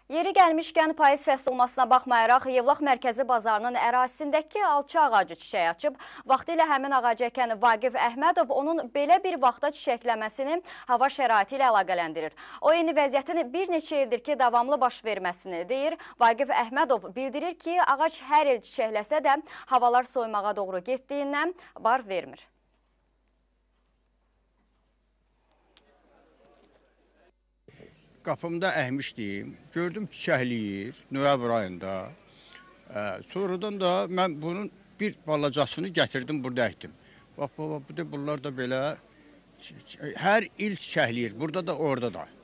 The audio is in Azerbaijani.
Yeri gəlmişkən payız fəsli olmasına baxmayaraq Yevlax mərkəzi bazarının ərazisindəki alçı ağacı çiçək açıb. Vaxtilə həmin ağacı əkən Vaqif Əhmədov onun belə bir vaxtda çiçəklənməsini hava şəraiti ilə əlaqələndirir. O eyni vəziyyətin bir neçə ildir ki, davamlı baş verməsini deyir. Vaqif Əhmədov bildirir ki, ağac hər il çiçəkləsə də havalar soymağa doğru getdiyindən bar vermir. Qapımda əhmişdim, gördüm çiçəkləyir noyabr ayında. Sonradan da mən bunun bir balacasını gətirdim, burada əkdim. Bax, bunlar da belə hər il çiçəkləyir, burada da, orada da.